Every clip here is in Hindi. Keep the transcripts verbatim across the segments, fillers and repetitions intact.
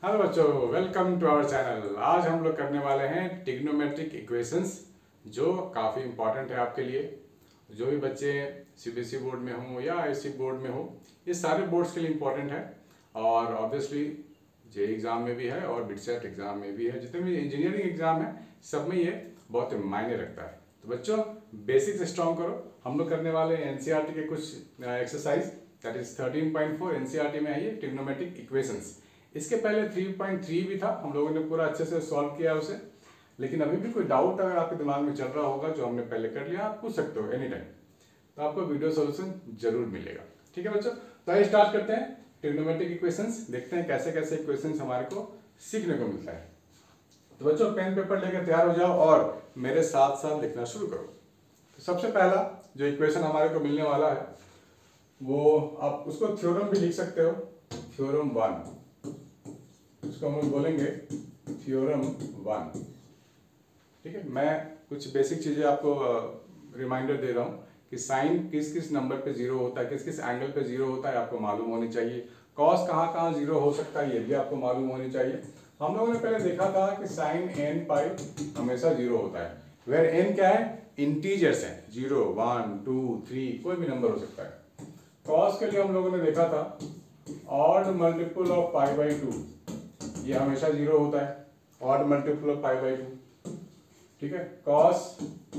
हेलो बच्चों, वेलकम टू आवर चैनल। आज हम लोग करने वाले हैं ट्रिग्नोमेट्रिक इक्वेशंस, जो काफ़ी इंपॉर्टेंट है आपके लिए। जो भी बच्चे सीबीएसई बोर्ड में हों या आईएससी बोर्ड में हो, ये सारे बोर्ड्स के लिए इंपॉर्टेंट है। और ऑब्वियसली जे एग्ज़ाम में भी है और बिटसेट एग्ज़ाम में भी है। जितने भी इंजीनियरिंग एग्ज़ाम है सब में ये बहुत मायने रखता है। तो बच्चों, बेसिक्स स्ट्रॉन्ग करो। हम लोग करने वाले हैं एनसीईआरटी के कुछ exercise, that is thirteen point four NCERT में है ये ट्रिग्नोमेट्रिक इक्वेशंस। इसके पहले थ्री पॉइंट थ्री भी था, हम लोगों ने पूरा अच्छे से सॉल्व किया उसे। लेकिन अभी भी कोई डाउट अगर आपके दिमाग में चल रहा होगा जो हमने पहले कर लिया, आप पूछ सकते हो एनी टाइम, तो आपको वीडियो सॉल्यूशन जरूर मिलेगा। ठीक है बच्चों, तो आइए स्टार्ट करते हैं ट्रिग्नोमेट्रिक इक्वेशंस। देखते हैं कैसे कैसे इक्वेशंस हमारे को सीखने को मिलता है। तो बच्चों, पेन पेपर लेकर तैयार हो जाओ और मेरे साथ साथ लिखना शुरू करो। तो सबसे पहला जो इक्वेशन हमारे को मिलने वाला है वो, आप उसको थ्योरम भी लिख सकते हो, थ्योरम वन। उसको हम लोग बोलेंगे थ्योरम वन। ठीक है, मैं कुछ बेसिक चीज़ें आपको रिमाइंडर दे रहा हूँ कि साइन किस किस नंबर पे जीरो होता है, किस किस एंगल पे जीरो होता है, आपको मालूम होनी चाहिए। कॉस कहाँ कहाँ जीरो हो सकता है, ये भी आपको मालूम होनी चाहिए। हम लोगों ने पहले देखा था कि साइन एन पाई हमेशा जीरो होता है, वेर एन क्या है, इंटीजर्स है, जीरो वन टू थ्री कोई भी नंबर हो सकता है। कॉस के लिए हम लोगों ने देखा था odd multiple of pi by two, ये हमेशा जीरो होता है, odd multiple of pi by two. ठीक है, कॉस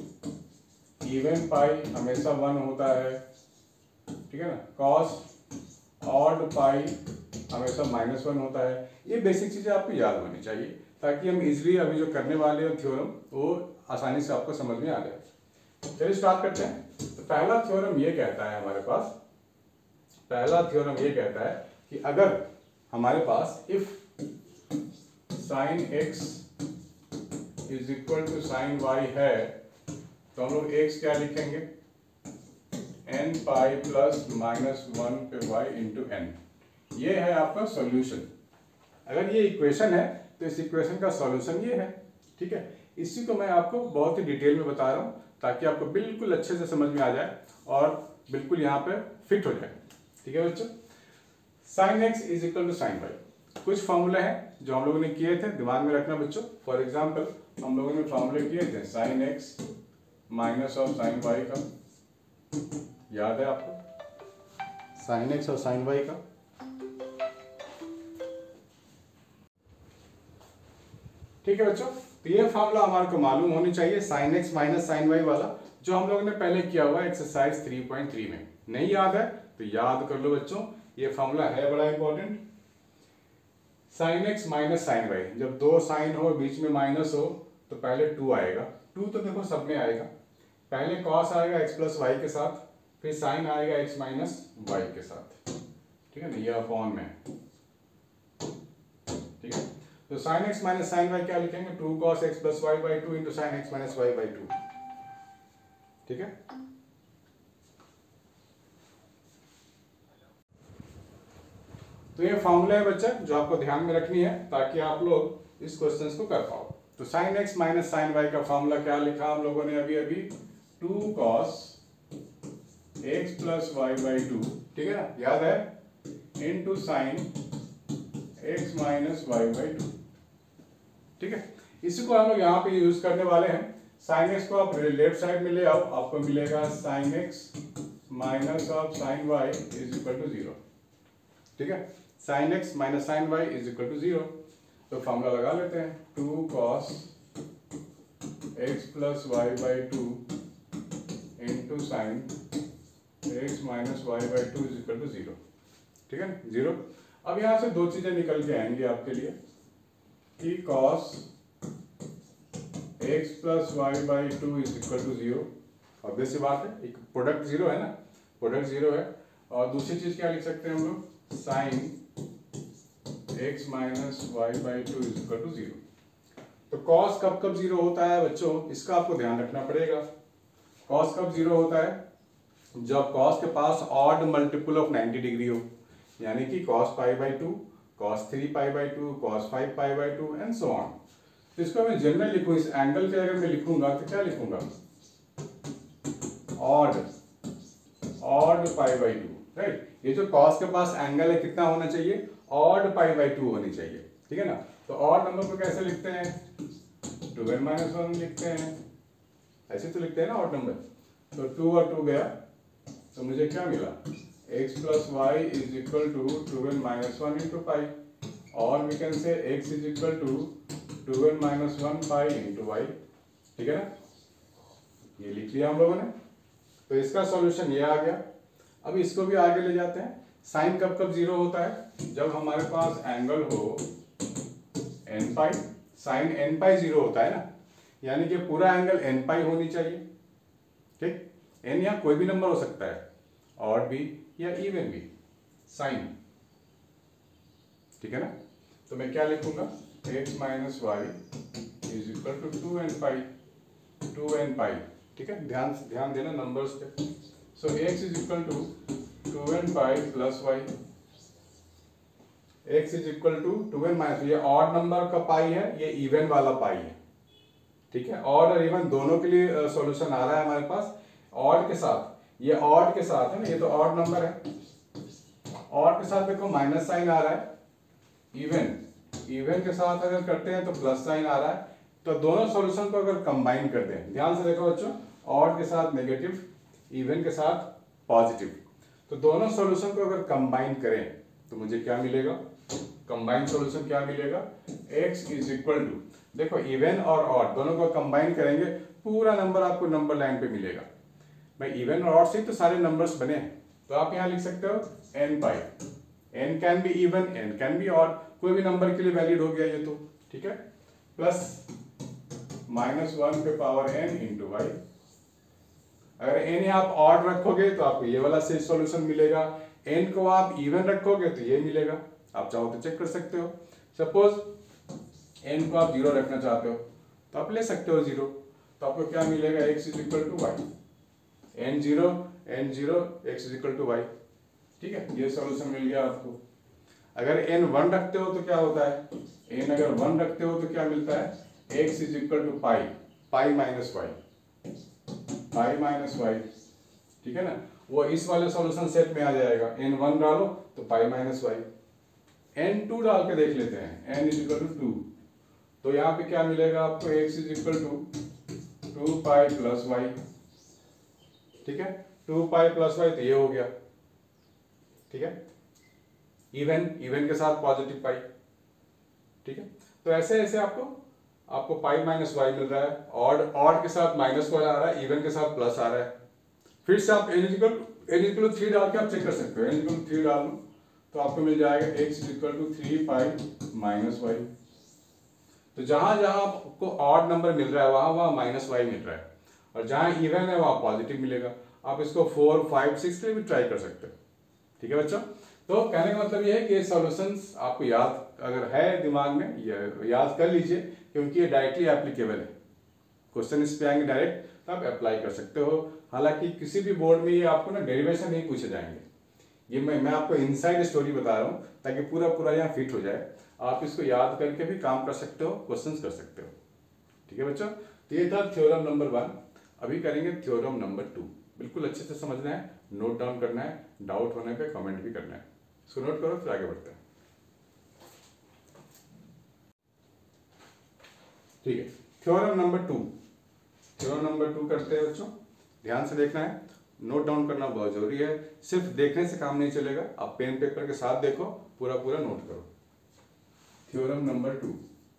इवन पाई हमेशा वन होता है। ठीक है ना, कॉस ऑड पाई हमेशा माइनस वन होता है। ये बेसिक चीजें आपको याद होनी चाहिए ताकि हम इजीली अभी जो करने वाले हैं थ्योरम वो आसानी से आपको समझ में आ जाए। चलिए स्टार्ट करते हैं। तो पहला थ्योरम ये कहता है हमारे पास, पहला थ्योरम ये कहता है कि अगर हमारे पास if sine x is equal to sine y है, तो हम लोग एक्स क्या लिखेंगे, n pi plus minus one पे वाई इंटू एन। ये है आपका सॉल्यूशन। अगर ये इक्वेशन है तो इस इक्वेशन का सॉल्यूशन ये है। ठीक है, इसी को मैं आपको बहुत ही डिटेल में बता रहा हूँ ताकि आपको बिल्कुल अच्छे से समझ में आ जाए और बिल्कुल यहाँ पे फिट हो जाए। ठीक है बच्चों, sine x is equal to sine y, कुछ फॉर्मूले हैं जो हम लोगों ने किए थे, दिमाग में रखना बच्चों। फॉर एग्जांपल हम लोगों ने फॉर्मूले किए थे sine x minus of sine y का, याद है आपको, साइन एक्स और साइन वाई का। ठीक है बच्चों, तो ये फॉर्मूला हमारे को मालूम होनी चाहिए, sine x minus sine y वाला, जो हम लोगों ने पहले किया हुआ है एक्सरसाइज थ्री पॉइंट थ्री में। नहीं याद है तो याद कर लो बच्चों, ये फॉर्मूला है बड़ा important. Sine x minus sine y, जब दो साइन हो बीच में माइनस हो तो पहले टू आएगा, टू तो देखो सब में आएगा। पहले कॉस आएगा एक्स प्लस वाई के साथ, फिर साइन आएगा एक्स माइनस वाई के साथ। ठीक है ना, ये अपॉन में। ठीक है, तो sine x minus sine y क्या लिखेंगे, two cos x plus y by two into sine x minus y by two. ठीक है, तो ये फॉर्मूला है बच्चा जो आपको ध्यान में रखनी है ताकि आप लोग इस क्वेश्चन को कर पाओ। तो sine x minus sine y का फॉर्मूला क्या लिखा हम लोगों ने अभी अभी, two cos x plus y by two, ठीक है ना, याद है, into sine x minus y by two. ठीक है, इसी को हम लोग यहाँ पे यूज करने वाले हैं। साइन एक्स को आप लेफ्ट साइड में ले आओ, आपको मिलेगा sine x minus of sine y is equal to zero. ठीक है, sine x minus sine y is equal to zero. तो फॉर्मूला लगा लेते हैं, two cos x plus y by two into sine x minus y by two is equal to zero. ठीक है, जीरो। अब यहां से दो चीजें निकल के आएंगी आपके लिए, कि cos x plus y by two is equal to zero. Obvious सी बात है, एक प्रोडक्ट जीरो है ना, प्रोडक्ट जीरो है। और दूसरी चीज क्या लिख सकते हैं हम लोग, sine x minus y by two is equal to zero. तो कॉस कब कब जीरो होता है बच्चों, इसका आपको ध्यान रखना पड़ेगा। कॉस कब जीरो होता है, जब कॉस के पास odd multiple of ninety degree हो, यानी कि cos pi by two, cos three pi by two, cos five pi by two and so on. तो इसको मैं जनरल लिखूं, इस एंगल के अगर मैं लिखूंगा तो क्या लिखूंगा, odd odd pi by two, right. ये जो कॉस के पास एंगल है कितना होना चाहिए, ऑड पाई बाई टू होनी चाहिए। ठीक है ना। तो ऑड नंबर को कैसे लिखते हैं, टू एन माइनस वन लिखते हैं, ऐसे तो लिखते हैं ना ऑड नंबर। तो टू और टू गया तो मुझे क्या मिला, x plus y is equal to two n minus one into pi, और we can say x is equal to two n minus one pi into y. ठीक है ना, ये लिख लिया हम लोगों ने। तो इसका सॉल्यूशन ये आ गया। अब इसको भी आगे ले जाते हैं। साइन कब कब जीरो होता है, जब हमारे पास एंगल हो n pi, sine n pi zero होता है ना, यानी कि पूरा एंगल एन पाई होनी चाहिए। ठीक, एन या कोई भी नंबर हो सकता है, ऑड भी या इवन भी, साइन। ठीक है ना, तो मैं क्या लिखूंगा, x minus y is equal to two N pi, two N pi. ठीक है, ध्यान ध्यान देना नंबर्स पे। So x is equal to two N pi plus y, x is equal to two n minus, ये ऑड नंबर का पाई है, ये इवन वाला पाई है। ठीक है, ऑड और इवन दोनों के लिए सॉल्यूशन आ रहा है हमारे पास। ऑड के साथ, ये ऑड के साथ है ना, ये तो ऑड नंबर है, ऑड के साथ देखो माइनस साइन आ रहा है, इवन इवन के साथ अगर करते हैं तो प्लस साइन आ रहा है। तो दोनों सॉल्यूशन को अगर कंबाइन करते हैं, ध्यान से देखो बच्चों, ऑड के साथ नेगेटिव, इवन के साथ पॉजिटिव, तो दोनों सॉल्यूशन को अगर कंबाइन करें तो मुझे क्या मिलेगा, कंबाइन सॉल्यूशन क्या मिलेगा, x इज इक्वल टू, देखो इवन और ऑड दोनों को कंबाइन करेंगे, पूरा नंबर आपको नंबर लाइन पे मिलेगा। भाई इवन और ऑड से तो सारे नंबर्स बने हैं, तो आप यहाँ लिख सकते हो n pi, n can be even, n can be odd, कोई भी नंबर के लिए वैलिड हो गया ये तो। ठीक है, प्लस माइनस वन पे पावर n इंटू वाई। अगर n आप ऑड रखोगे तो आपको ये वाला से सॉल्यूशन मिलेगा, n को आप इवन रखोगे तो ये मिलेगा। आप चाहो तो चेक कर सकते हो। सपोज n को आप जीरो रखना चाहते हो तो आप ले सकते हो जीरो, तो आपको क्या मिलेगा, x is equal to y, n zero n zero x is equal to y. ठीक है, ये सॉल्यूशन मिल गया आपको। अगर n वन रखते हो तो क्या होता है, n अगर वन रखते हो तो क्या मिलता है, x is equal to pi, pi minus y, pi minus y. ठीक है ना, वो इस वाले सॉल्यूशन सेट में आ जाएगा, n वन डालो तो pi minus y. n two डाल के देख लेते हैं, n is equal to two, तो यहाँ पे क्या मिलेगा आपको, x is equal to two pi plus y. ठीक है, टू पाई प्लस वाई, तो ये हो गया। ठीक है, इवन इवन के साथ पॉजिटिव पाई। ठीक है, तो ऐसे ऐसे आपको आपको पाई माइनस वाई मिल रहा है, ऑड ऑड के साथ माइनस वाई आ रहा है, इवन के साथ प्लस आ रहा है। फिर से आप n equal n equal three डाल के आप चेक कर सकते हो, n इक्वल थ्री डाल लो तो आपको मिल जाएगा x equal to three pi minus y. तो जहां जहां आपको ऑड नंबर मिल रहा है वहां वहां माइनस वाई मिल रहा है, और जहां इवन है वहां पॉजिटिव मिलेगा। आप इसको फोर फाइव सिक्स के लिए भी ट्राई कर सकते हो। ठीक है बच्चों, तो कहने का मतलब ये है कि सॉल्यूशंस आपको याद अगर है दिमाग में, ये याद कर लीजिए, क्योंकि ये डायरेक्टली एप्लीकेबल है। क्वेश्चन इस पे आएंगे डायरेक्ट, तो आप अप्लाई कर सकते हो। हालांकि किसी भी बोर्ड में ये आपको ना डेरिवेशन नहीं पूछे जाएंगे, ये मैं मैं आपको इनसाइड स्टोरी बता रहा हूँ ताकि पूरा पूरा यहाँ फिट हो जाए। आप इसको याद करके भी काम कर सकते हो, क्वेश्चंस कर सकते हो। ठीक है बच्चों, तो ये था थ्योरम नंबर वन। अभी करेंगे थ्योरम नंबर टू। बिल्कुल अच्छे से समझना है, नोट डाउन करना है, डाउट होने पे कमेंट भी करना है। इसको नोट करो फिर आगे बढ़ते हैं। ठीक है, theorem number two. Theorem number two करते हैं बच्चों, ध्यान से देखना है, नोट डाउन करना बहुत जरूरी है। सिर्फ देखने से काम नहीं चलेगा, आप पेन पेपर के साथ देखो, पूरा पूरा नोट करो। Theorem number two,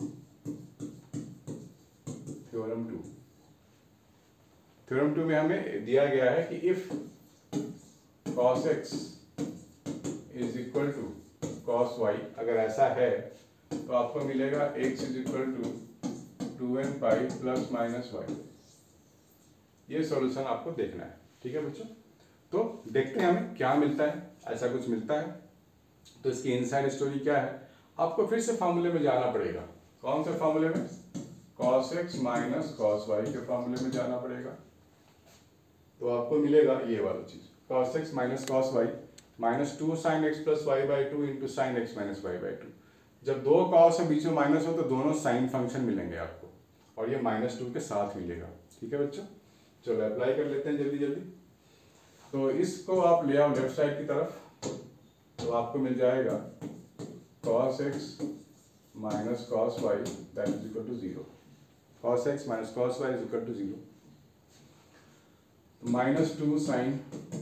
theorem two theorem two में हमें दिया गया है कि if cos x is equal to cos y, अगर ऐसा है तो आपको मिलेगा x is equal to two N pi plus minus y. ये सॉल्यूशन आपको देखना है। ठीक है बच्चों, तो देखते हैं हमें क्या मिलता है। ऐसा कुछ मिलता है तो इसकी इनसाइड स्टोरी क्या है, आपको फिर से फॉर्मूले में जाना पड़ेगा। कौन से फॉर्मूले में, cos x minus cos y के फॉर्मूले में जाना पड़ेगा। तो आपको मिलेगा ये वाली चीज, cos x minus cos y minus two sine x plus y by two into sine x minus y by two. जब दो cos है बीच में माइनस हो तो दोनों साइन फंक्शन मिलेंगे आपको, और ये माइनस टू के साथ मिलेगा। ठीक है बच्चों, चलो अप्लाई कर लेते हैं जल्दी जल्दी। तो इसको आप ले आओ लेफ्ट साइड की तरफ, तो आपको मिल जाएगा cos x minus cos y that is equal to zero, cos x minus cos y is equal to zero, minus two sine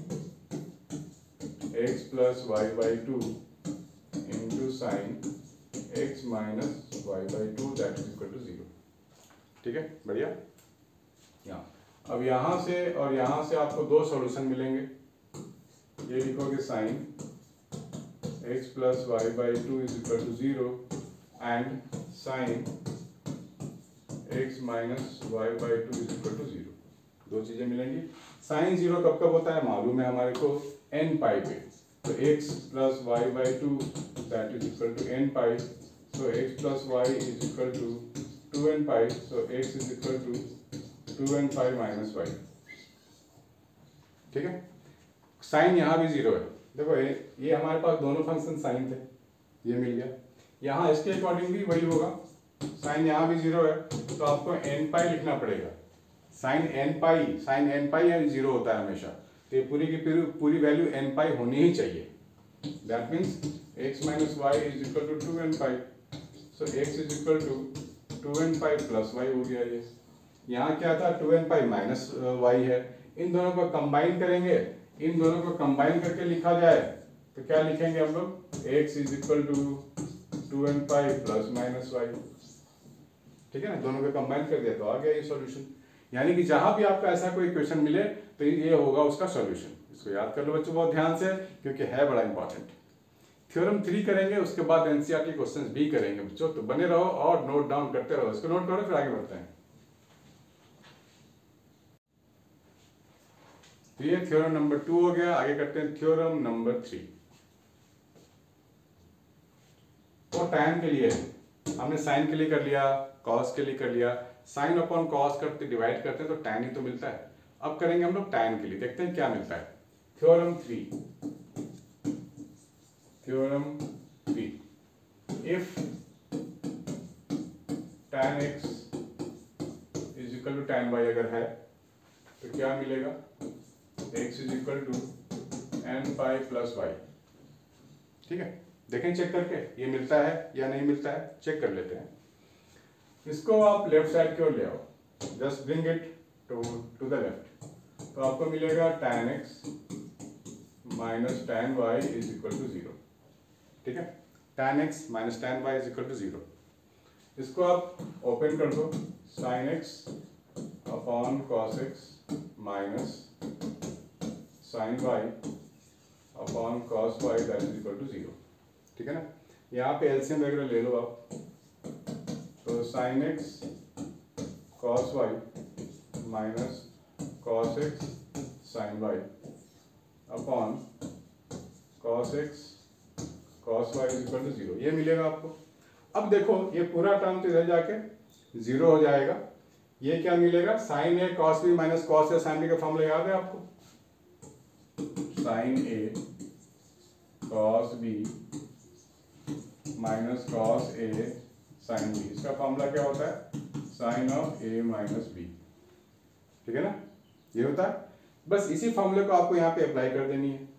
x plus y by two into sine x minus y by two that is equal to zero. ठीक है, बढ़िया। यहाँ अब यहाँ से और यहाँ से आपको दो सॉल्यूशन मिलेंगे। ये लिखोगे sine x plus y by two is equal to zero and sine x minus y by two is equal to zero, दो चीजें मिलेंगी। साइन जीरो कब कब होता है मालूम है हमारे को, एन पाई पे, तो x plus y by two that is equal to N n, so x plus y is equal to two n pi, so x is equal to two n pi minus y। ठीक है, साइन यहाँ भी जीरो है, देखो ये ये हमारे पास दोनों फंक्शन साइन थे, ये मिल गया। यहाँ इसके अकॉर्डिंग भी वही होगा, साइन यहाँ भी जीरो है तो आपको एन पाई लिखना पड़ेगा। Sine n pi sine n pi zero होता है हमेशा, तो ये पूरी की पूरी पूरी वैल्यू एन पाई होनी ही चाहिए। That means x minus y is equal to two N pi, so x is equal to two N pi plus y हो गया। ये यहाँ क्या था, two N pi minus y है, इन दोनों को कंबाइन करेंगे, इन दोनों को कंबाइन करके लिखा जाए तो क्या लिखेंगे हम लोग, x is equal to two N pi plus minus y. ठीक है ना, दोनों को कंबाइन कर दिया तो आ गया ये सॉल्यूशन। यानी कि जहां भी आपका ऐसा कोई क्वेश्चन मिले तो ये होगा उसका सॉल्यूशन। इसको याद कर लो बच्चों बहुत ध्यान से, क्योंकि है बड़ा इंपॉर्टेंट। थ्योरम थ्री करेंगे, उसके बाद एनसीईआरटी क्वेश्चंस भी करेंगे बच्चों, तो बने रहो और नोट डाउन करते रहो। इसको नोट करो फिर आगे बढ़ते हैं। तो ये थ्योरम नंबर टू हो गया, आगे करते हैं थ्योरम नंबर थ्री। तो टैन के लिए हमने साइन के लिए कर लिया, कॉस के लिए कर लिया, साइन अपॉन कॉस करते डिवाइड करते हैं तो टैन ही तो मिलता है। अब करेंगे हम लोग टैन के लिए, देखते हैं क्या मिलता है। Theorem three, theorem three, if tan x is equal to tan y अगर है तो क्या मिलेगा, x is equal to N pi plus y. ठीक है, देखें चेक करके ये मिलता है या नहीं मिलता है, चेक कर लेते हैं। इसको आप लेफ्ट साइड की ओर ले आओ, just bring it to to the left, तो आपको मिलेगा tan x minus tan y is equal to zero. ठीक है, tan x minus tan y is equal to zero. इसको आप ओपन कर दो, sin x upon cos x minus sin y upon cos y that is equal to zero. ठीक है ना, यहाँ पे एलसीएम वगैरह ले लो आप, तो sin x cos y minus cos x sin y upon cos x cos y is equal to zero, ये मिलेगा आपको। अब देखो ये पूरा टर्म तो इधर जाके जीरो हो जाएगा, ये क्या मिलेगा, sine A cos B minus cos A sine B का फॉर्मूला याद है आपको, sine A cos B minus cos A sine B, इसका फॉर्मूला क्या होता है, sine of A minus B. ठीक है ना, ये होता है। बस इसी फॉर्मूले को आपको यहाँ पे अप्लाई कर देनी है,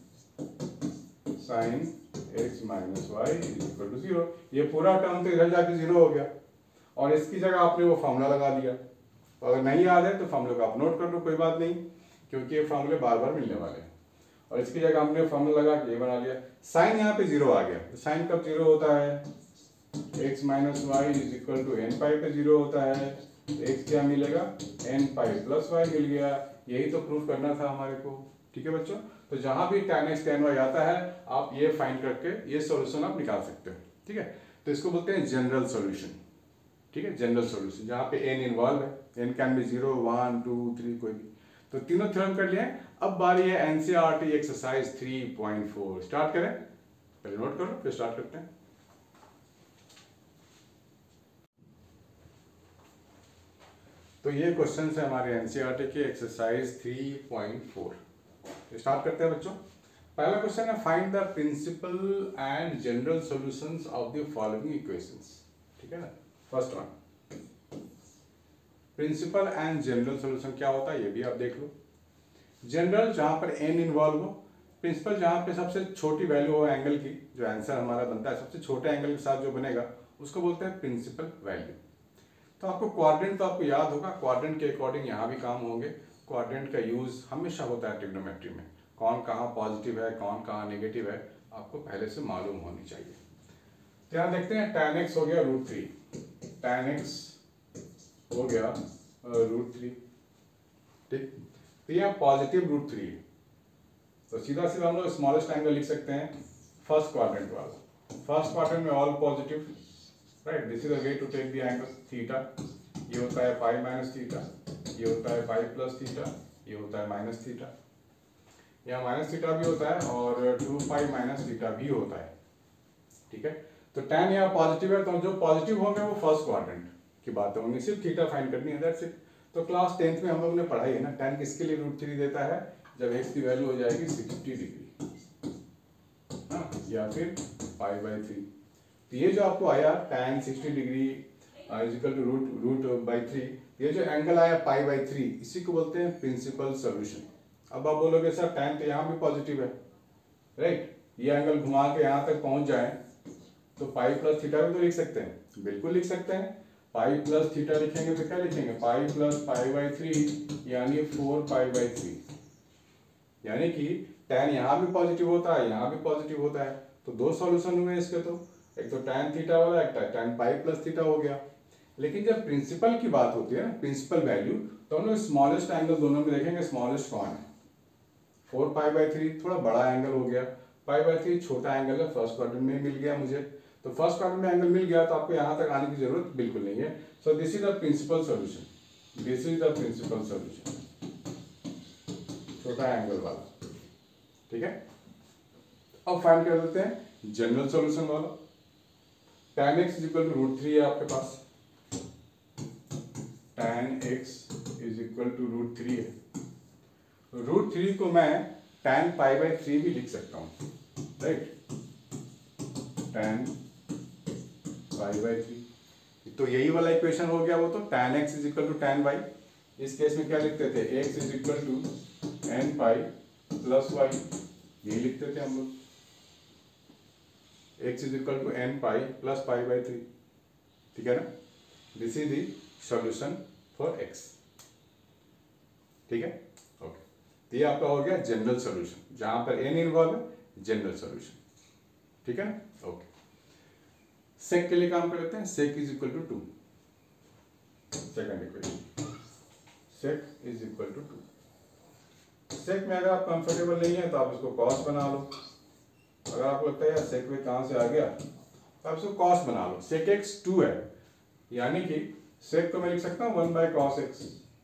sine x minus y is equal to zero. ये पूरा टर्म तो इधर जाके जीरो हो गया और इसकी जगह आपने वो फॉर्मूला लगा दिया। तो अगर नहीं याद है तो फॉर्मूले को आप नोट कर लो, कोई बात नहीं, क्योंकि ये फॉर्मूले बार बार मिलने वाले हैं। और इसकी जगह हमने फॉर्मूला लगा के ये बना लिया, साइन यहाँ पे जीरो आ गया। तो साइन कब जीरो होता है, x minus y is equal to N pi पे जीरो होता है। एक्स क्या मिलेगा, एन पाई प्लस वाई मिल गया। यही तो प्रूफ करना था हमारे को। ठीक है बच्चों, तो जहां भी tan x tan y आता है आप ये फाइंड करके ये सॉल्यूशन आप निकाल सकते हो। ठीक है, तो इसको बोलते हैं जनरल सॉल्यूशन। ठीक है, जनरल सॉल्यूशन जहां पे n इन्वॉल्व है, n can be zero one two three कोई भी। तो तीनों थ्योरम कर लिए। अब बारी है NCERT exercise three point four. Start करें, पहले नोट करो फिर स्टार्ट करते हैं। तो ये क्वेश्चन है हमारे एनसीईआरटी के exercise three point four. Start करते हैं बच्चों। पहला क्वेश्चन है, find the principal and general solutions of the following equations. ठीक है ना, first one, principal and general solution क्या होता है ये भी आप देख लो। जनरल जहां पर n इन्वॉल्व हो, प्रिंसिपल जहां पे सबसे छोटी वैल्यू हो एंगल की, जो आंसर हमारा बनता है सबसे छोटे एंगल के साथ जो बनेगा उसको बोलते हैं प्रिंसिपल वैल्यू। तो आपको क्वाड्रेंट तो आपको याद होगा, क्वाड्रेंट के अकॉर्डिंग यहाँ भी काम होंगे। क्वाड्रेंट का यूज हमेशा होता है ट्रिग्नोमेट्री में, कौन कहाँ पॉजिटिव है कौन कहाँ नेगेटिव है आपको पहले से मालूम होनी चाहिए। तो यहाँ देखते हैं tan x हो गया रूट थ्री, tan x हो गया रूट थ्री, ठीक। तो यह पॉजिटिव रूट थ्री है, तो सीधा सीधा हम लोग स्मॉलेस्ट एंगल लिख सकते हैं फर्स्ट क्वाड्रेंट वाला। फर्स्ट क्वाड्रेंट में all positive, right, this is the way to take the angle theta. ये होता है पाई माइनस थीटा, ये होता है पाई प्लस थीटा, ये होता है माइनस थीटा, यहाँ माइनस थीटा भी होता है और टू पाई माइनस थीटा भी होता है, ठीक है। तो tan यहाँ पॉजिटिव है, तो जो पॉजिटिव होंगे वो फर्स्ट क्वाड्रेंट की बात होंगी, सिर्फ थीटा फाइंड करनी है, दैट्स इट। तो क्लास टेंथ में हम लोग ने पढ़ाई है ना, tan किसके लिए रूट थ्री देता है, जब x की वैल्यू हो जाएगी सिक्सटी डिग्री, हाँ, या फिर पाई बाई थ्री। तो ये जो आपको आया tan sixty degree is equal to root root by three, ये जो एंगल आया पाई बाई थ्री, इसी को बोलते हैं प्रिंसिपल सोल्यूशन। अब आप बोलोगे सर tan तो यहाँ भी पॉजिटिव है, राइट, ये एंगल घुमा के यहाँ तक पहुंच जाए तो पाई प्लस थीटा भी तो लिख सकते हैं, बिल्कुल लिख सकते हैं। पाई प्लस थीटा लिखेंगे तो क्या लिखेंगे, pi plus pi by three यानी फोर पाई बाई थ्री, यानी कि tan यहाँ भी पॉजिटिव होता है यहाँ भी पॉजिटिव होता है, तो दो सॉल्यूशन हुए इसके, तो एक तो tan थीटा वाला, एक tan पाई प्लस थीटा हो गया। लेकिन जब प्रिंसिपल की बात होती है ना, प्रिंसिपल वैल्यू, तो हम लोग स्मॉलेस्ट एंगल दोनों में देखेंगे, स्मॉलेस्ट कौन है, फोर पाई बाई थ्री थोड़ा बड़ा एंगल हो गया, पाई बाई थ्री छोटा एंगल है, फर्स्ट क्वाड्रेंट में मिल गया मुझे, तो फर्स्ट क्वाड्रेंट में एंगल मिल गया तो आपको यहाँ तक आने की जरूरत बिल्कुल नहीं है। So this is the principal solution, this is the principal solution, छोटा एंगल वाला, ठीक है। अब फाइंड कर देते हैं जनरल सॉल्यूशन वाला। tan x is equal to root three है आपके पास, tan x is equal to root three है, रूट थ्री को मैं tan पाई बाई थ्री भी लिख सकता हूँ, right, tan pi by three. तो यही वाला इक्वेशन हो गया वो, तो tan x is equal to tan y। इस केस में क्या लिखते थे, x is equal to n pi plus y, यही लिखते थे हम लोग, x is equal to n pi plus pi by three, ठीक है ना। This is the solution for x, ठीक है, ओके। तो ये आपका हो गया जनरल सॉल्यूशन, जहां पर n इन्वॉल्व है, जनरल सॉल्यूशन, ठीक है ना, ओके। सेक के लिए काम कर लेते हैं, sec is equal to two, second equation, sec is equal to two. Sec में अगर आप कंफर्टेबल नहीं है तो आप इसको कॉस बना लो, अगर आपको लगता है यार सेक में कहां से आ गया तो आप इसको कॉस बना लो। सेक एक्स टू है, यानी कि सेक को मैं लिख सकता हूँ वन बाय कॉस एक्स,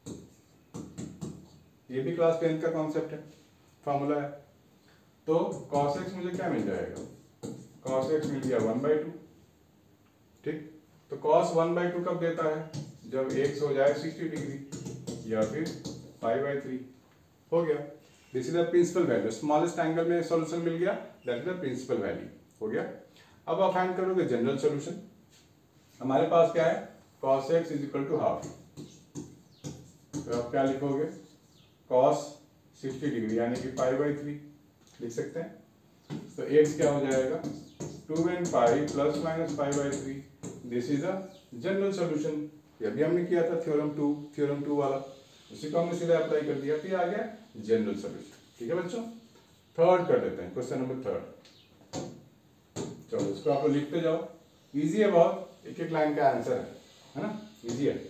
ये भी क्लास टेंथ का कॉन्सेप्ट है, फॉर्मूला है। तो कॉस एक्स मुझे क्या मिल जाएगा, कॉस एक्स मिल गया वन बाई टू, ठीक। तो कॉस वन बाई टू कब देता है, जब एक्स हो जाए सिक्सटी डिग्री या फिर पाई बाई थ्री, हो गया। This is the principal value, smallest angle में सॉल्यूशन मिल गया, that is the principal value, हो गया। अब आप फाइंड करोगे जनरल सॉल्यूशन, हमारे पास क्या है, cos x is equal to half, तो आप क्या लिखोगे, कॉस सिक्सटी डिग्री यानी कि पाई बाई थ्री लिख सकते हैं। तो एक्स क्या हो जाएगा, two N pi plus minus pi by three, this is the general solution. ये भी हमने किया था थ्योरम टू, थ्योरम टू वाला, उसी को हमने सीधा अप्लाई कर दिया, फिर आ गया जनरल सॉल्यूशन, ठीक है बच्चों। थर्ड कर लेते हैं, क्वेश्चन नंबर थर्ड, चलो इसको आप लोग लिखते जाओ, इजी है बहुत, एक एक लाइन का आंसर है, है ना, इजी है।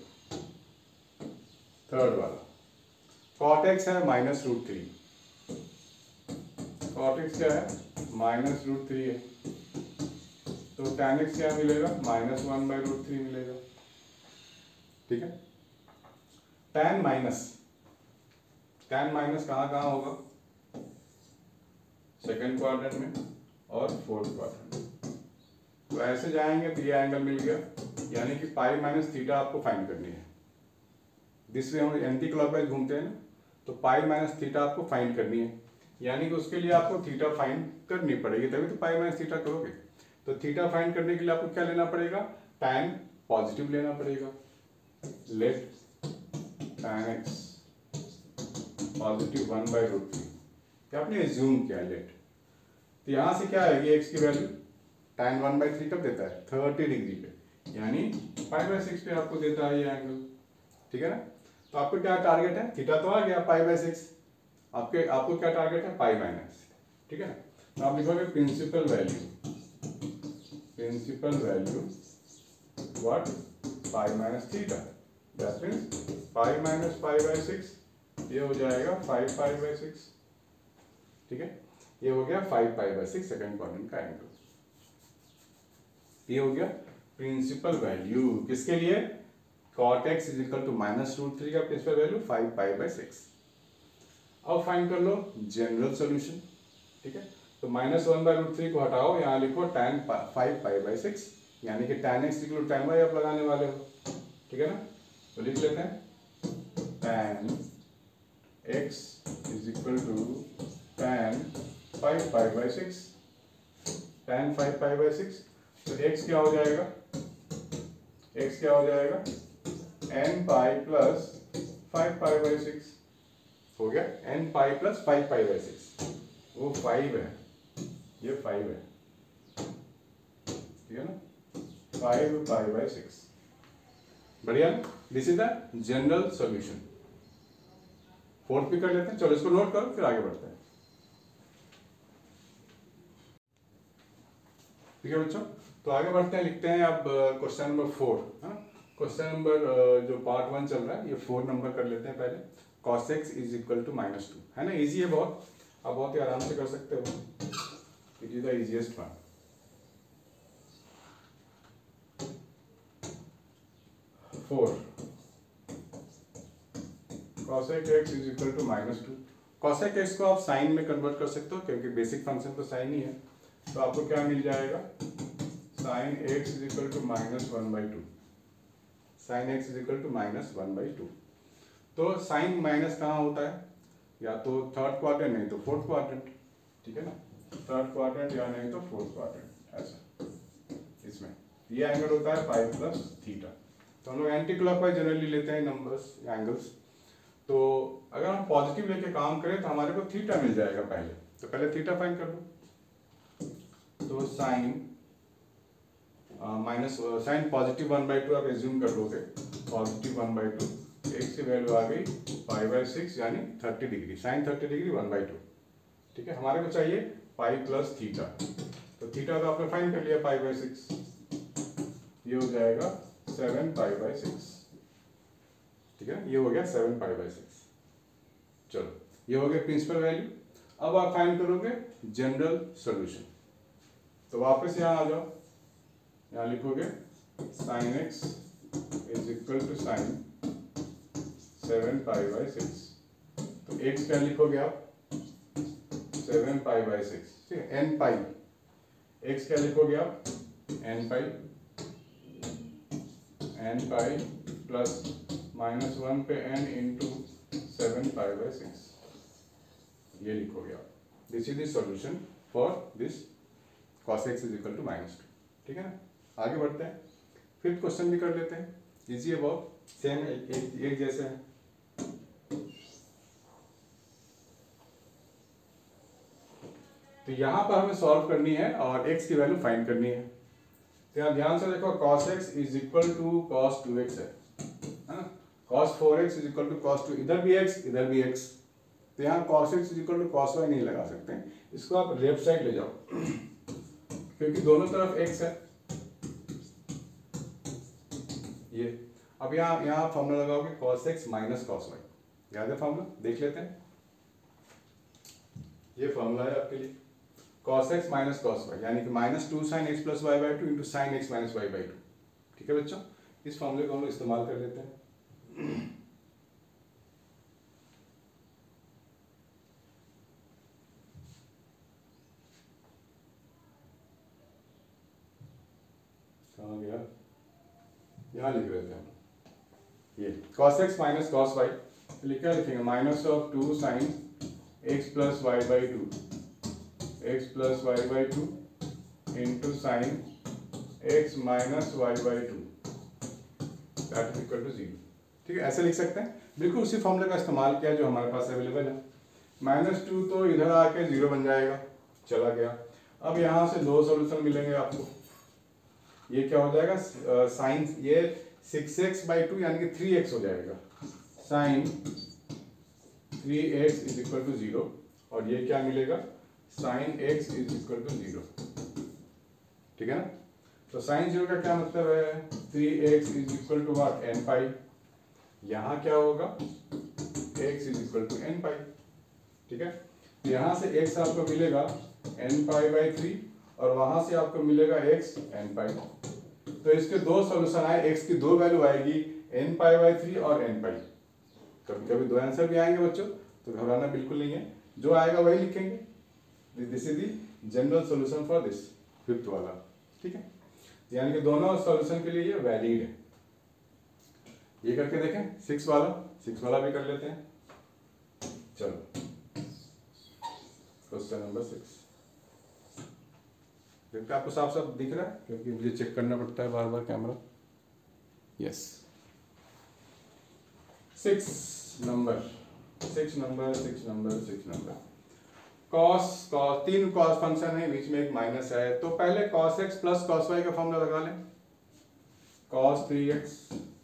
थर्ड वाला कॉट एक्स है minus root three, cot x क्या है माइनस रूट थ्री है, तो tan एक्स क्या मिलेगा, minus one by root three मिलेगा, ठीक है। tan माइनस, tan माइनस कहाँ कहाँ होगा, सेकेंड क्वाड्रेंट में और फोर्थ क्वाड्रेंट में, तो ऐसे जाएंगे तो ये एंगल मिल गया, यानी कि पाई माइनस थीटा आपको फाइंड करनी है। दिस वे हम एंटी क्लॉकवाइज घूमते हैं ना, तो पाई माइनस थीटा आपको फाइंड करनी है, यानी कि उसके लिए आपको थीटा फाइंड करनी पड़ेगी, तभी तो पाई माइनस थीटा करोगे। तो थीटा फाइंड करने के लिए आपको क्या लेना पड़ेगा, tan पॉजिटिव लेना पड़ेगा, let tan x positive one by root three, क्या आपने एज्यूम किया लेट, तो यहां से क्या आएगी x की value, tan one by three कब देता है, थर्टी डिग्री पे, यानी पाई बाय सिक्स पे आपको देता है ये एंगल, ठीक है ना। तो आपको क्या टारगेट है, थीटा तो आ गया पाई बाय सिक्स, आपके आपको क्या टारगेट है, पाई माइनस, ठीक है ना। तो आप लिखोगे principal value, principal value what, pi minus theta, that means pi minus pi by six, ये हो जाएगा फाइव पाई बाय सिक्स, ठीक है। ये हो गया five pi by six second quadrant का एंगल। ये हो गया प्रिंसिपल वैल्यू किसके लिए, cot x is equal to minus root three का principal value five pi by six. अब फाइंड कर लो जनरल सॉल्यूशन, ठीक है। तो minus one by root three को हटाओ, यहाँ लिखो tan five pi by six, यानी कि tan x equal to tan y आप लगाने वाले हो, ठीक है ना। तो लिख लेते हैं tan x is equal to tan five pi by six, tan five pi by six. तो x क्या हो जाएगा, x क्या हो जाएगा n pi plus five pi by six, हो गया n pi plus five pi by six, वो फाइव है, ये फाइव है, ठीक है ना, फाइव पाई बाय सिक्स। बढ़िया, this is the general solution. Fourth भी कर लेते हैं, चलो इसको नोट करो फिर आगे बढ़ते हैं, ठीक है बच्चों। तो आगे बढ़ते हैं, लिखते हैं अब क्वेश्चन नंबर फोर, है ना। क्वेश्चन नंबर जो पार्ट वन चल रहा है ये फोर नंबर कर लेते हैं पहले। cos x is equal to minus two, है ना, इजी है बहुत, आप बहुत ही आराम से कर सकते हो, it is the easiest one. Four cos x is equal to minus two, cos x को आप साइन में कन्वर्ट कर सकते हो क्योंकि बेसिक फंक्शन तो साइन ही है। तो आपको क्या मिल जाएगा, sine x is equal to minus one by two, sine x is equal to minus one by two. तो साइन माइनस कहाँ होता है, या तो थर्ड क्वाड्रेंट नहीं तो फोर्थ क्वाड्रेंट, ठीक है ना, थर्ड क्वाड्रेंट या नहीं तो फोर्थ क्वाड्रेंट, ऐसा इसमें ये एंगल होता है पाई प्लस थीटा। तो हम लोग एंटी क्लॉकवाइज जनरली लेते हैं नंबर्स एंगल्स। तो अगर हम पॉजिटिव लेके काम करें तो हमारे को थीटा मिल जाएगा पहले, तो पहले थीटा फाइंड कर लो। तो sine minus sine positive one by two आप एज्यूम कर लोगे, positive one by two, x की वैल्यू आ गई पाई बाई सिक्स यानी thirty degree, sine thirty degree one by two, ठीक है। हमारे को चाहिए पाई प्लस थीटा, तो थीटा तो आपने फाइंड कर लिया पाई बाई सिक्स, ये हो जाएगा सेवन पाई बाई सिक्स, ठीक है, ये हो गया सेवन पाई बाई सिक्स। चलो ये हो गया प्रिंसिपल वैल्यू। अब आप फाइंड करोगे जनरल सॉल्यूशन, तो वापस यहाँ आ जाओ, यहाँ लिखोगे sine x is equal to sine seven pi by six. तो एक्स क्या लिखोगे आप, सेवन पाई बाई सिक्स, ठीक है, एन पाई, एक्स क्या लिखोगे आप, n pi, n pi plus minus one पे n into seven pi by six, ये लिखोगे आप। This is the solution for this cos x is equal to minus two, ठीक है ना। आगे बढ़ते हैं, फिफ्थ क्वेश्चन भी कर लेते हैं, इजी है बहुत, सेम एक, एक, एक जैसे हैं। तो यहां पर हमें सॉल्व करनी है और x की वैल्यू फाइंड करनी है। तो यहाँ ध्यान से देखो cos x is equal to cos two x है, है ना, cos four x is equal to cos two, इधर भी x इधर भी x, तो यहाँ cos x is equal to cos y नहीं लगा सकते, इसको आप लेफ्ट साइड ले जाओ क्योंकि दोनों तरफ x है। ये अब यहाँ यहाँ फॉर्मूला लगाओगे cos x minus cos y, याद है फॉर्मूला, देख लेते हैं। ये फॉर्मूला है आपके लिए, cos x minus cos y यानी कि minus two sine x plus y by two into sine x minus y by two, ठीक है बच्चों। इस फॉर्मूले को हम लोग इस्तेमाल कर लेते हैं। कहाँ गया, यहाँ लिख रहे थे हम, ये cos x minus cos y, लिखा लिखेंगे minus of two sine x plus y by two, x plus y by two into sine x minus y by two that is equal to zero, ठीक है, ऐसे लिख सकते हैं। बिल्कुल उसी फॉर्मूले का इस्तेमाल किया जो हमारे पास अवेलेबल है। माइनस टू तो इधर आके जीरो बन जाएगा, चला गया। अब यहाँ से दो सॉल्यूशन मिलेंगे आपको, ये क्या हो जाएगा साइन, ये सिक्स एक्स बाई टू यानी कि थ्री एक्स हो जाएगा, sine three x is equal to zero, और ये क्या मिलेगा sine x is equal to zero, ठीक है ना। तो साइन जीरो का क्या मतलब है, three x is equal to what n pi, यहाँ क्या होगा x is equal to N pi, ठीक है। यहाँ से x आपको मिलेगा एन पाई बाई थ्री और वहां से आपको मिलेगा x एन पाई। तो इसके दो सॉल्यूशन आए, x की दो वैल्यू आएगी एन पाई बाई थ्री और एन पाई। कभी कभी दो आंसर भी आएंगे बच्चों, तो घबराना बिल्कुल नहीं है, जो आएगा वही लिखेंगे। This is the general solution for this fifth वाला, ठीक है। यानी कि दोनों सॉल्यूशन के लिए ये वैलिड है। ये करके देखें सिक्स वाला, सिक्स वाला भी कर लेते हैं। चलो क्वेश्चन नंबर सिक्स, देखते आपको साफ साफ दिख रहा है, क्योंकि मुझे चेक करना पड़ता है बार बार camera. Yes, six number six number six number six number cos cos तीन कॉस फंक्शन है, बीच में एक माइनस है, तो पहले cos x plus cos y का फॉर्मूला लगा लें। Cos three x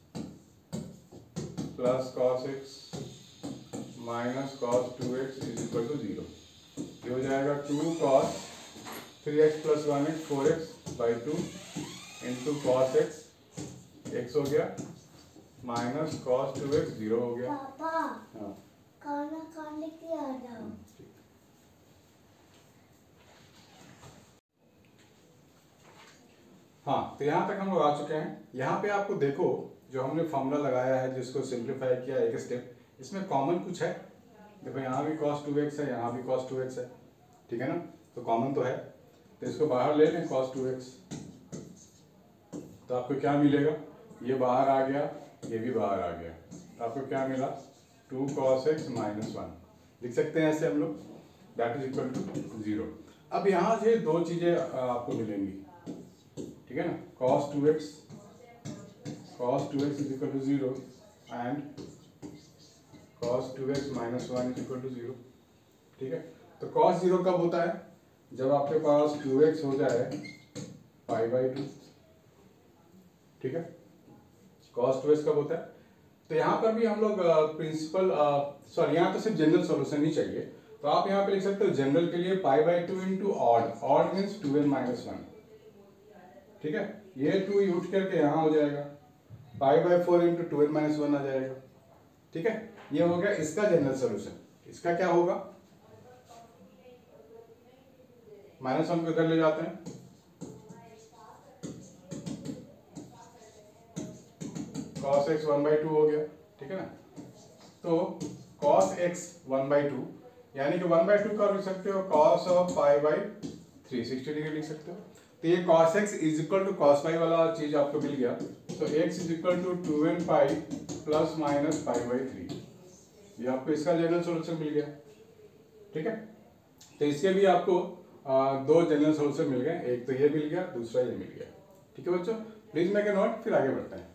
plus cos x minus cos two x is equal to zero. ये हो जाएगा two cos three x plus one x four x by two into cos x x हो गया minus cos two x zero हो गया। पापा, हाँ खाना खाने के आ जाओ। हाँ, तो यहाँ तक हम लोग आ चुके हैं। यहाँ पे आपको देखो जो हमने फॉर्मूला लगाया है, जिसको सिंप्लीफाई किया एक स्टेप, इसमें कॉमन कुछ है। देखो यहाँ भी cos टू एक्स है, यहाँ भी cos टू एक्स है, ठीक है ना, तो कॉमन तो है। तो इसको बाहर ले लें cos टू एक्स, तो आपको क्या मिलेगा, ये बाहर आ गया, ये भी बाहर आ गया, तो आपको क्या मिला two cos x minus one, लिख सकते हैं ऐसे हम लोग, that is equal to zero. अब यहाँ से दो चीज़ें आपको मिलेंगी, ठीक है ना, cos two x cos two x is equal to zero and cos two x minus one is equal to zero, ठीक है। तो cos जीरो कब होता है, जब आपके पास टू एक्स हो जाए पाई बाई टू, ठीक है। cos टू एक्स कब होता है, तो यहाँ पर भी हम लोग प्रिंसिपल सॉरी यहाँ तो सिर्फ जनरल सॉल्यूशन ही चाहिए, तो आप यहाँ पे लिख सकते हो जनरल के लिए pi by two into odd, odd means two n minus one, ठीक है। ये टू उठ करके यहाँ हो जाएगा, pi by four into two n minus one आ जाएगा, ठीक है। ये हो गया इसका जनरल सॉल्यूशन। इसका क्या होगा, माइनस वन को इधर ले जाते हैं, cos x one by two हो गया, ठीक है ना। तो cos x one by two यानी कि वन बाई टू का लिख सकते हो cos of pi by three sixty degree लिख सकते हो। तो ये cos x is equal to cos pi वाला चीज आपको मिल गया, तो x is equal to two N pi plus minus pi by three, ये आपको इसका जनरल सॉल्यूशन मिल गया, ठीक है। तो इसके भी आपको आ, दो जनरल सॉल्यूशन मिल गए, एक तो ये मिल गया, दूसरा ये मिल गया, ठीक है बच्चों। प्लीज मेक ए नोट, फिर आगे बढ़ते हैं।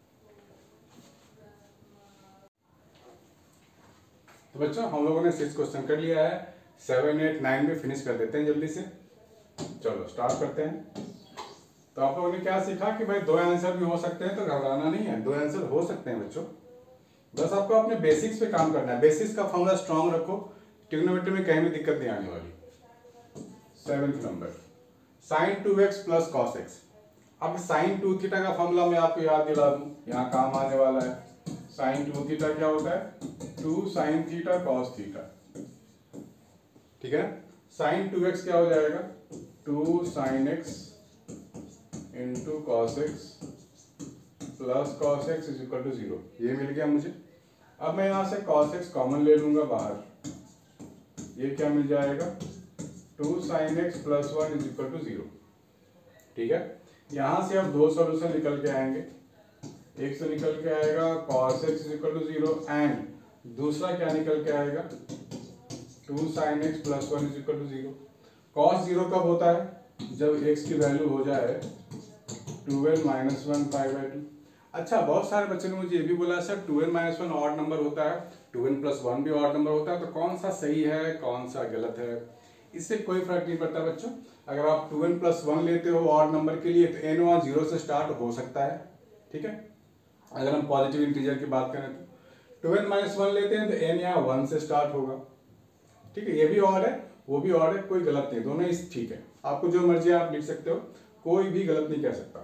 तो बच्चों हम लोगों ने सिक्स क्वेश्चन कर लिया है, सेवन एट नाइन में फिनिश कर देते हैं जल्दी से। चलो स्टार्ट करते हैं। तो आप लोगों ने क्या सीखा कि भाई दो आंसर भी हो सकते हैं, तो घबराना नहीं है, दो आंसर हो सकते हैं बच्चों, बस आपको अपने बेसिक्स पे काम करना है। बेसिक्स का फॉर्मूला स्ट्रांग रखो, ट्रिग्नोमेट्री में कहीं भी दिक्कत नहीं आने वाली। Seventh number sine two x plus cos x. अब साइन टू थीटा का फॉर्मूला मैं आपको याद दिला दूं, यहाँ काम आने वाला है। साइन टू थीटा क्या होता है, two sine theta cos theta, ठीक है ना। साइन टू एक्स क्या हो जाएगा, two sine x into cos x plus cos x is equal to zero, ये मिल गया मुझे। अब मैं यहाँ से कॉस एक्स कॉमन ले लूंगा बाहर, ये क्या मिल जाएगा, two sine x plus one is equal to zero, ठीक है। यहाँ से अब दो सॉल्यूशन निकल के आएंगे, एक से निकल के आएगा cos x is equal to zero and दूसरा क्या निकल के आएगा, two sine x plus one is equal to zero. Cos zero कब होता है, जब x की वैल्यू हो जाए two n minus one pi by two. अच्छा, बहुत सारे बच्चों ने मुझे ये भी बोला sir two n minus one odd number होता है, टू एन प्लस वन भी ऑड नंबर होता है, तो कौन सा सही है कौन सा गलत है। इससे कोई फर्क नहीं पड़ता बच्चों, अगर आप टू एन प्लस वन लेते हो ऑड नंबर के लिए तो एन वहाँ जीरो से स्टार्ट हो सकता है, ठीक है। अगर हम पॉजिटिव इंटीजर की बात करें तो टू एन माइनस वन लेते हैं तो एन यहाँ वन से स्टार्ट होगा, ठीक है। ये भी ऑड है वो भी ऑड है, कोई गलत नहीं, दोनों ही ठीक है। आपको जो मर्जी आप लिख सकते हो, कोई भी गलत नहीं कह सकता।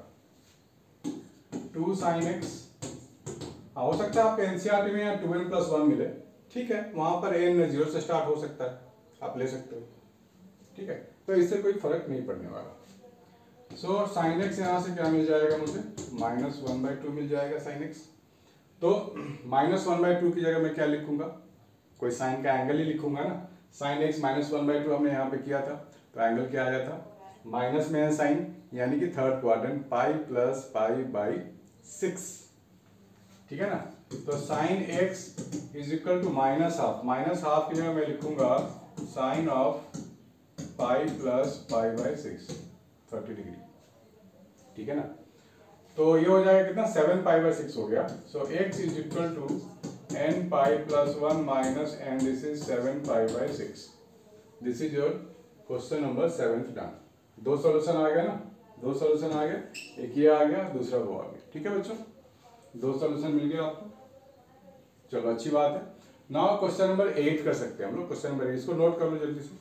टू साइन एक्स हाँ, हो सकता है आपके एनसीईआरटी में यहाँ टू एन प्लस वन मिले, ठीक है, वहां पर एन जीरो से स्टार्ट हो सकता है, आप ले सकते हो, ठीक है। तो इससे कोई फर्क नहीं पड़ने वाला। सो साइन एक्स यहाँ से क्या मिल जाएगा मुझे, माइनस वन बाई टू मिल जाएगा साइन एक्स। तो माइनस वन बाई टू की जगह मैं क्या लिखूंगा, कोई साइन का एंगल ही लिखूंगा ना। Sine x minus one by two हमने यहाँ पे किया था, तो एंगल क्या आया था, माइनस में है साइन, यानी कि third quadrant pi plus pi by six, ठीक है ना। तो sine x is equal to minus half, minus half की जगह मैं लिखूंगा sine of pi plus pi by six, thirty degree, ठीक है ना। तो ये हो जाएगा कितना, सेवन पाई बाई सिक्स हो गया। So x is equal to N pi plus one minus n, this is seven pi by six. This is your question number seventh done. दो सॉल्यूशन आ गया ना, दो सॉल्यूशन आ गया, एक ये आ गया, दूसरा वो आ गया, ठीक है बच्चों, दो सॉल्यूशन मिल गया आपको। चलो अच्छी बात है। नाउ क्वेश्चन नंबर एट कर सकते हैं हम लोग। क्वेश्चन नंबर एट, इसको नोट कर लो जल्दी से।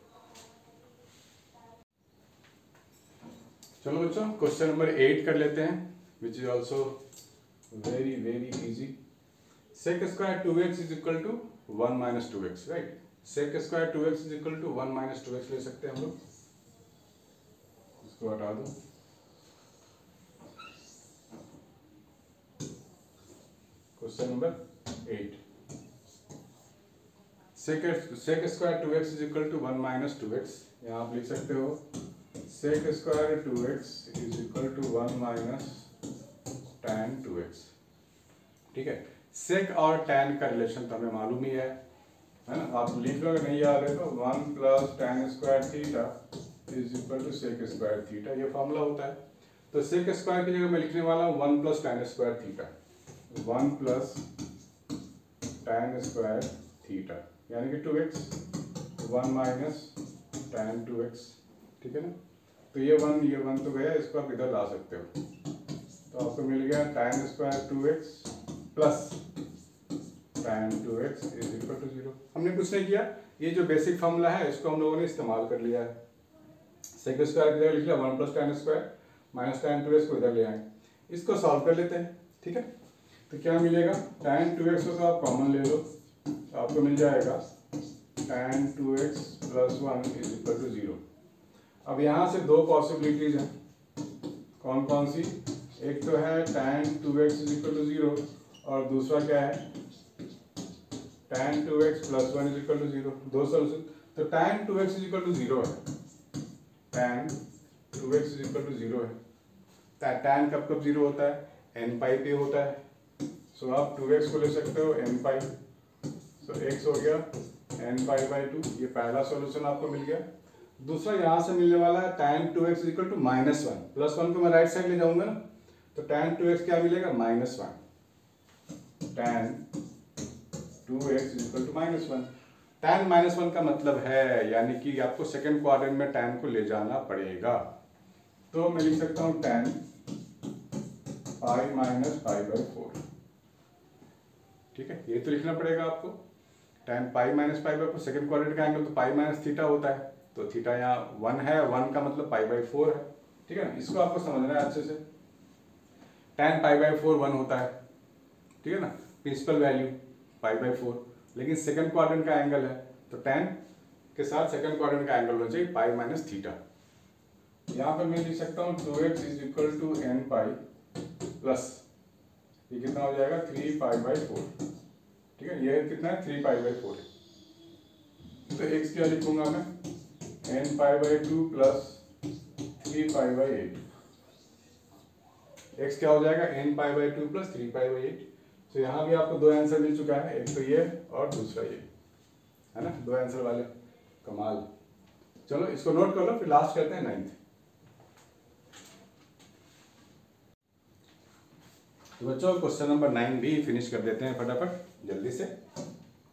चलो बच्चों क्वेश्चन नंबर एट कर लेते हैं, which is also very very easy. Sec square two x is equal to one minus two x, right. Sec square two x is equal to one minus two x ले सकते हैं हम लोग, इसको हटा दो। Question number eight, sec sec square two x is equal to one minus two x. यहाँ आप लिख सकते हो sec square two x is equal to one minus tan two x, ठीक है। सेक और टैन का रिलेशन तो हमें मालूम ही है, है ना। आप लिख लो, नहीं याद है तो one plus tan square theta is equal to sec square theta, ये फॉर्मूला होता है। तो सेक स्क्वायर की जगह मैं लिखने वाला हूँ one plus tan square theta, one plus tan square theta, यानी कि two x, one minus tan two x, ठीक है ना। तो ये वन ये वन तो गया, इसको आप इधर ला सकते हो, तो आपको मिल गया tan square two x plus tan two x is equal to zero. हमने कुछ नहीं किया, ये जो बेसिक फॉर्मूला है इसको हम लोगों ने इस्तेमाल कर लिया है। सेक स्क्वायर की जगह लिख लिया one plus tan square minus tan two x को इधर ले आए, इसको सॉल्व कर लेते हैं, ठीक है। तो क्या मिलेगा, टैन टू एक्स को तो आप कॉमन ले लो, तो आपको मिल जाएगा tan two x plus one is equal to zero. अब यहाँ से दो पॉसिबिलिटीज हैं, कौन कौन सी, एक तो है tan two x is equal to zero, और दूसरा क्या है tan two x plus one is equal to zero. दो सोल्यूशन, तो tan two x is equal to zero है, tan two x is equal to zero है। टैन कब कब जीरो होता है, एन पाई पे होता है। सो so, आप टू एक्स को ले सकते हो एन पाई, सो एक्स हो गया एन पाई बाई टू, ये पहला सॉल्यूशन आपको मिल गया। दूसरा यहाँ से मिलने वाला है tan two x equal to minus one, plus one को मैं राइट साइड ले जाऊंगा ना, तो टैन टू एक्स क्या मिलेगा, minus one, tan two x equal to minus one. Tan minus one का मतलब है यानी कि आपको सेकेंड क्वाड्रेंट में टैन को ले जाना पड़ेगा। तो मैं लिख सकता हूँ tan pi minus pi by four, ठीक है, ये तो लिखना पड़ेगा आपको। Tan pi minus pi by four, second quadrant का एंगल तो पाई माइनस थीटा होता है, तो थीटा यहाँ वन है, वन का मतलब पाई बाई फोर है, ठीक है ना। इसको आपको समझना है अच्छे से। Tan pi by four one होता है, ठीक है ना, principal value pi by four, लेकिन सेकेंड क्वाड्रेंट का एंगल है तो टैन के साथ सेकेंड क्वाड्रेंट का एंगल होना चाहिए पाई माइनस थीटा। यहाँ पर मैं लिख सकता हूँ two x is equal to N pi plus ये कितना हो जाएगा थ्री पाई बाई फोर, ठीक है, ये कितना है थ्री पाई बाई फोर है। तो एक्स क्या लिखूंगा मैं, n pi by two plus three pi by eight. X क्या हो जाएगा, n pi by two plus three pi by eight. तो यहाँ भी आपको दो आंसर मिल चुका है, एक तो ये और दूसरा ये, है ना, दो आंसर वाले, कमाल। चलो इसको नोट कर लो, फिर लास्ट करते हैं नाइन्थ। तो बच्चों क्वेश्चन नंबर नाइन भी फिनिश कर देते हैं फटाफट जल्दी से।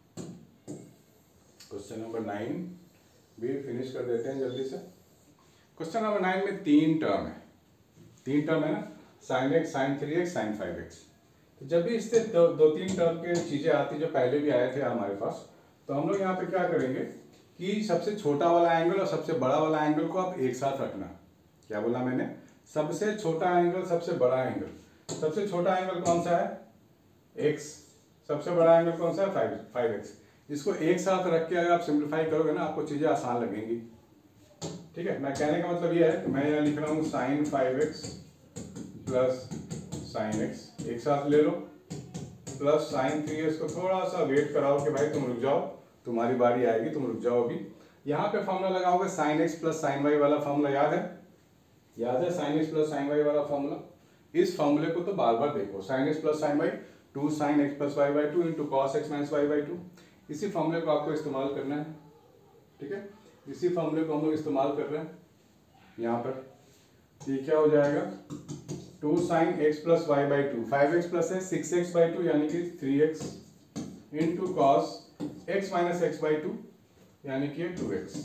क्वेश्चन नंबर नाइन भी फिनिश कर देते हैं जल्दी से। क्वेश्चन नंबर नाइन में तीन टर्म है, तीन टर्म है ना, sine x, sine three x, sine five x. तो जब भी इससे दो, दो तीन टर्म के चीजें आती जो पहले भी आए थे हमारे पास, तो हम लोग यहाँ पे क्या करेंगे कि सबसे छोटा वाला एंगल और सबसे बड़ा वाला एंगल को आप एक साथ रखना। क्या बोला मैंने? सबसे छोटा एंगल, सबसे बड़ा एंगल। सबसे छोटा एंगल कौन सा है? एक्स। सबसे बड़ा एंगल कौन सा है? Five five x. इसको एक साथ रख के अगर आप सिंप्लीफाई करोगे ना, आपको चीजें आसान लगेंगी। ठीक है, मैं कहने का मतलब ये है कि मैं यहाँ लिख रहा हूँ sine five x plus sine x, एक साथ ले लो, प्लस साइन थ्री एक्स को थोड़ा सा वेट कराओ कि भाई तुम रुक जाओ, तुम्हारी बारी आएगी, तुम रुक जाओ अभी। यहाँ पे फॉर्मूला लगाओगे sine x plus sine y वाला फॉर्मूला, याद है? याद है sine x plus sine y वाला फॉर्मूला? इस फॉर्मूले को तो बार बार देखो, sine x plus sine y two sine x plus y by two into cos x minus y by two. इसी फॉर्मूले को आपको इस्तेमाल करना है। ठीक है, इसी फॉर्मूले को हम लोग इस्तेमाल कर रहे हैं यहाँ पर। ये क्या हो जाएगा? Two sine x plus y by two, five x plus है सिक्स एक्स बाई टू यानी कि three x into cos x minus x by two यानी कि टू एक्स।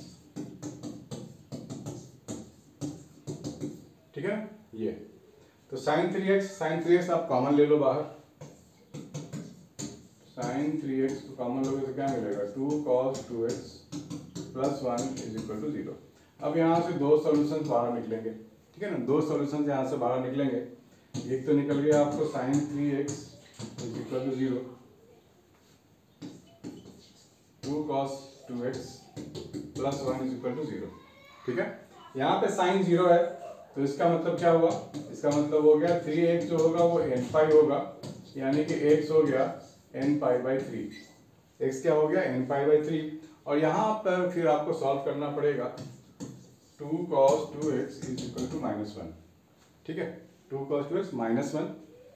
ठीक है, ये तो sine three x, sine three x आप कॉमन ले लो बाहर, साइन थ्री एक्स को कॉमन लोगे तो क्या मिलेगा? Two cos two x plus one is equal to zero. अब यहाँ से दो सॉल्यूशन बाहर निकलेंगे। ठीक है ना, दो सॉल्यूशन यहाँ से बाहर निकलेंगे। एक तो निकल गया आपको sine three x is equal to zero, two cos two x plus one is equal to zero. ठीक है, यहाँ पे साइन जीरो है तो इसका मतलब क्या हुआ? इसका मतलब हो गया थ्री एक्स जो होगा वो एन पाई होगा, यानी कि एक्स हो गया n pi by three. X क्या हो गया? N pi by three. और यहाँ पर फिर आपको सॉल्व करना पड़ेगा, two cos two x is equal to minus one. ठीक है, two cos two x minus one,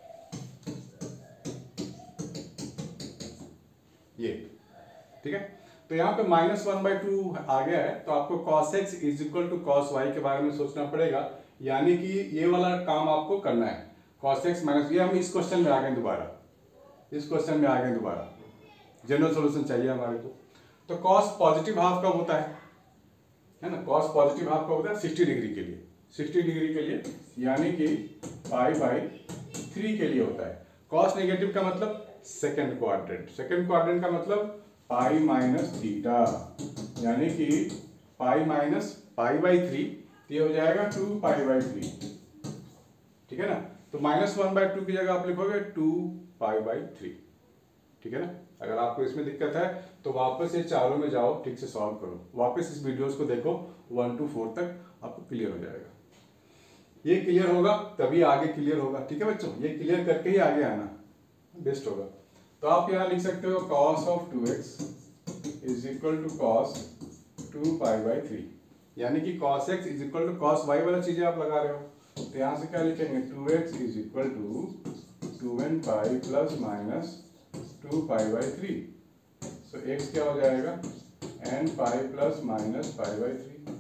ये। ठीक है, तो यहाँ पे माइनस वन बाई टू आ गया है, तो आपको cos x is equal to cos y के बारे में सोचना पड़ेगा, यानी कि ये वाला काम आपको करना है। कॉस एक्स माइनस, ये हम इस क्वेश्चन में आ गए दोबारा, इस क्वेश्चन में आ गए दोबारा, जनरल सॉल्यूशन चाहिए हमारे को। तो कॉस पॉजिटिव हाफ कब होता है? है ना, कॉस पॉजिटिव हाफ कब होता है? सिक्सटी डिग्री के लिए, सिक्सटी डिग्री के लिए, यानी कि पाई बाई थ्री के लिए होता है। कॉस नेगेटिव का मतलब सेकंड क्वाड्रेंट, सेकंड क्वाड्रेंट का मतलब पाई माइनस थीटा, यानी कि pi minus pi by three, ये हो जाएगा टू पाई बाई थ्री। ठीक है ना, तो माइनस वन बाई टू की जगह आप लिखोगे टू पाई बाई थ्री। ठीक है ना, अगर आपको इसमें दिक्कत है तो वापस ये चारों में जाओ, ठीक से सॉल्व करो, वापस इस वीडियोस को देखो, वन टू फोर तक आपको क्लियर हो जाएगा। ये क्लियर होगा तभी आगे क्लियर होगा। ठीक है बच्चों, ये क्लियर करके ही आगे आना बेस्ट होगा। तो आप यहाँ लिख सकते हो cos of two x is equal to cos two pi by three, यानी कि cos x is equal to cos y वाला चीजें आप लगा रहे हो, तो यहाँ से क्या लिखेंगे? Two x is equal to two N pi plus minus two pi by three. So x क्या हो जाएगा? N pi plus minus pi by three.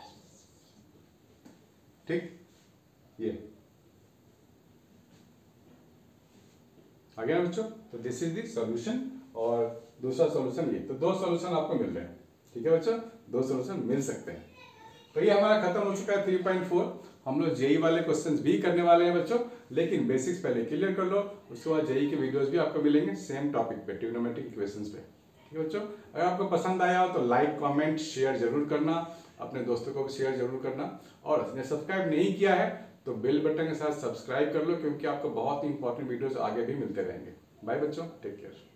ठीक, ये आ गया बच्चों। तो दिस इज द सॉल्यूशन, और दूसरा सॉल्यूशन ये। तो दो सॉल्यूशन आपको मिल रहे हैं। ठीक है बच्चों, दो सॉल्यूशन मिल सकते हैं। तो ये हमारा खत्म हो चुका है थ्री पॉइंट फोर। हम लोग जेई वाले क्वेश्चंस भी करने वाले हैं बच्चों, लेकिन बेसिक्स पहले क्लियर कर लो, उसके बाद जेई के वीडियोस भी आपको मिलेंगे सेम टॉपिक पे, ट्रिग्नोमेट्रिक इक्वेशंस पे। ठीक है बच्चों, अगर आपको पसंद आया हो तो लाइक कमेंट शेयर जरूर करना, अपने दोस्तों को भी शेयर जरूर करना, और सब्सक्राइब नहीं किया है तो बेल बटन के साथ सब्सक्राइब कर लो, क्योंकि आपको बहुत ही इंपॉर्टेंट वीडियोस आगे भी मिलते रहेंगे। बाय बच्चों, टेक केयर।